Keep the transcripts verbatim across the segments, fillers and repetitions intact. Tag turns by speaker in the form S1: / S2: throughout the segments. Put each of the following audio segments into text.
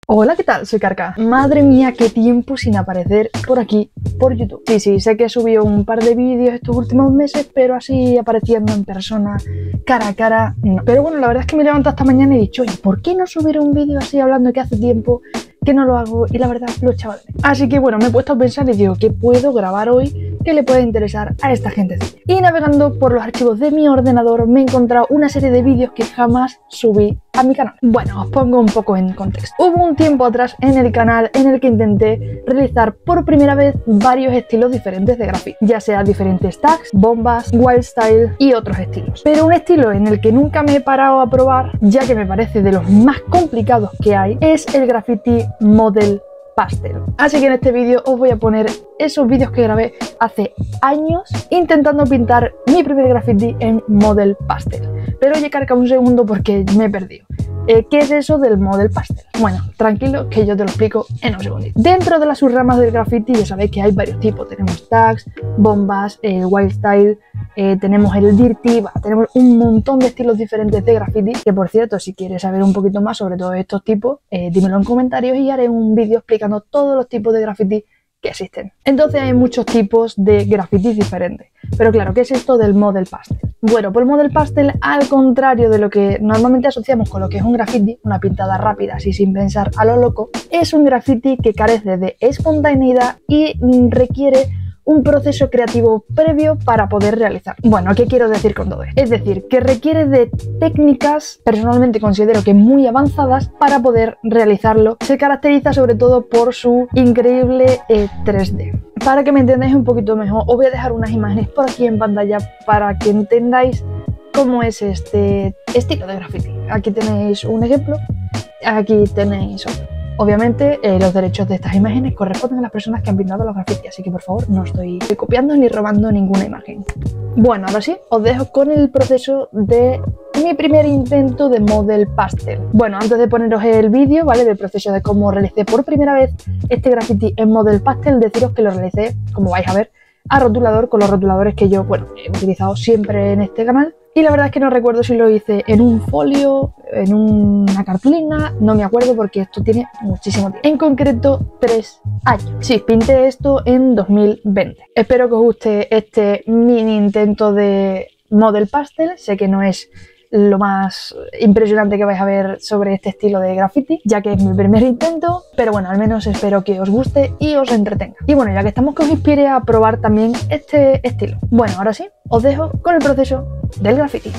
S1: Hola, ¿qué tal? Soy Carca. Madre mía, qué tiempo sin aparecer por aquí, por YouTube. Sí, sí, sé que he subido un par de vídeos estos últimos meses, pero así apareciendo en persona, cara a cara, no. Pero bueno, la verdad es que me he levantado esta mañana y he dicho, oye, ¿por qué no subir un vídeo así hablando que hace tiempo que no lo hago? Y la verdad, lo echaba de menos. Así que bueno, me he puesto a pensar y digo, ¿qué puedo grabar hoy que le pueda interesar a esta gente? Y navegando por los archivos de mi ordenador me he encontrado una serie de vídeos que jamás subí a mi canal. Bueno, os pongo un poco en contexto. Hubo un tiempo atrás en el canal en el que intenté realizar por primera vez varios estilos diferentes de graffiti, ya sea diferentes tags, bombas, wild style y otros estilos. Pero un estilo en el que nunca me he parado a probar, ya que me parece de los más complicados que hay, es el graffiti model pastel. Así que en este vídeo os voy a poner esos vídeos que grabé hace años intentando pintar mi primer graffiti en model pastel. Pero oye, Carca, un segundo porque me he perdido. Eh, ¿Qué es eso del model pastel? Bueno, tranquilo que yo te lo explico en un segundito. Dentro de las subramas del graffiti ya sabéis que hay varios tipos. Tenemos tags, bombas, el wild style, eh, tenemos el dirty, bah, tenemos un montón de estilos diferentes de graffiti. Que por cierto, si quieres saber un poquito más sobre todos estos tipos, eh, dímelo en comentarios y haré un vídeo explicando todos los tipos de graffiti que existen. Entonces hay muchos tipos de grafitis diferentes. Pero claro, ¿qué es esto del model pastel? Bueno, pues el model pastel, al contrario de lo que normalmente asociamos con lo que es un graffiti, una pintada rápida así sin pensar a lo loco, es un graffiti que carece de espontaneidad y requiere un proceso creativo previo para poder realizar. Bueno, ¿qué quiero decir con todo esto? Es decir, que requiere de técnicas, personalmente considero que muy avanzadas, para poder realizarlo. Se caracteriza sobre todo por su increíble eh, tres D. Para que me entendáis un poquito mejor, os voy a dejar unas imágenes por aquí en pantalla para que entendáis cómo es este estilo de graffiti. Aquí tenéis un ejemplo, aquí tenéis otro. Obviamente, eh, los derechos de estas imágenes corresponden a las personas que han pintado los grafitis, así que por favor no estoy copiando ni robando ninguna imagen. Bueno, ahora sí, os dejo con el proceso de mi primer intento de model pastel. Bueno, antes de poneros el vídeo, ¿vale?, del proceso de cómo realicé por primera vez este graffiti en model pastel, deciros que lo realicé, como vais a ver, a rotulador, con los rotuladores que yo, bueno, he utilizado siempre en este canal. Y la verdad es que no recuerdo si lo hice en un folio, en una cartulina, no me acuerdo porque esto tiene muchísimo tiempo. En concreto, tres años. Sí, pinté esto en dos mil veinte. Espero que os guste este mini intento de model pastel. Sé que no es lo más impresionante que vais a ver sobre este estilo de graffiti, ya que es mi primer intento, pero bueno, al menos espero que os guste y os entretenga. Y bueno, ya que estamos, que os inspire a probar también este estilo. Bueno, ahora sí, os dejo con el proceso del graffiti.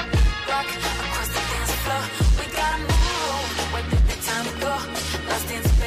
S2: Across the dance floor, we gotta move. Where did the time go? Lost in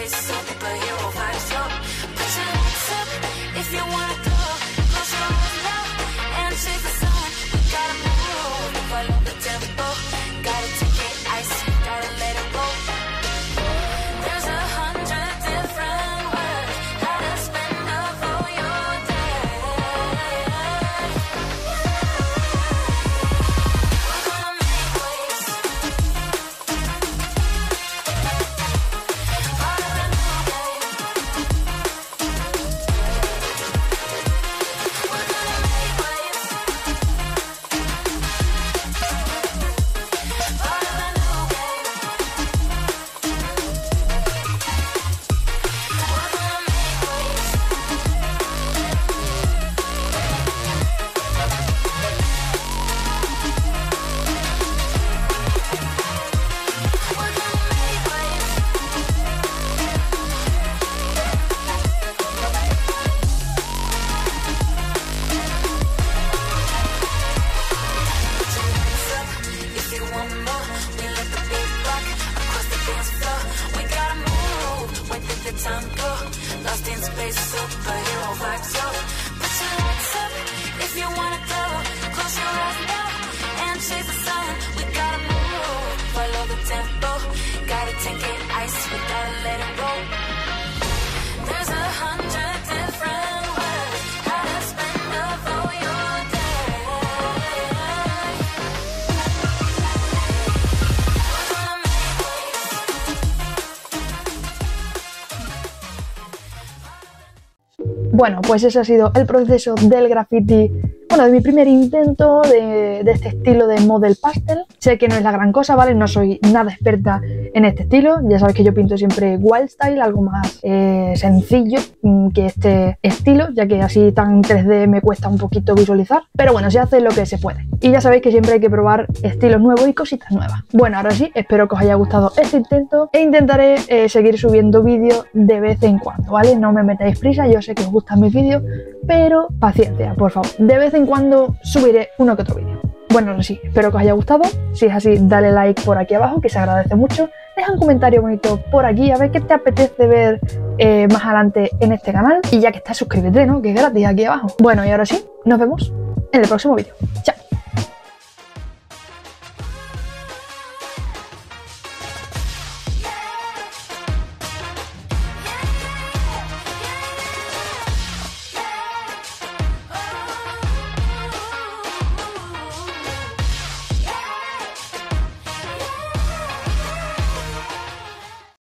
S1: Bueno, pues ese ha sido el proceso del graffiti, bueno, de mi primer intento de, de este estilo de model pastel. Sé que no es la gran cosa, ¿vale? No soy nada experta en este estilo. Ya sabéis que yo pinto siempre wild style, algo más eh, sencillo que este estilo, ya que así tan tres D me cuesta un poquito visualizar. Pero bueno, se hace lo que se puede. Y ya sabéis que siempre hay que probar estilos nuevos y cositas nuevas. Bueno, ahora sí, espero que os haya gustado este intento e intentaré eh, seguir subiendo vídeos de vez en cuando, ¿vale? No me metáis prisa, yo sé que os gustan mis vídeos, pero paciencia, por favor. De vez en cuando subiré uno que otro vídeo. Bueno, ahora sí, espero que os haya gustado. Si es así, dale like por aquí abajo, que se agradece mucho. Deja un comentario bonito por aquí, a ver qué te apetece ver eh, más adelante en este canal. Y ya que estás, suscríbete, ¿no? Que es gratis aquí abajo. Bueno, y ahora sí, nos vemos en el próximo vídeo. Chao.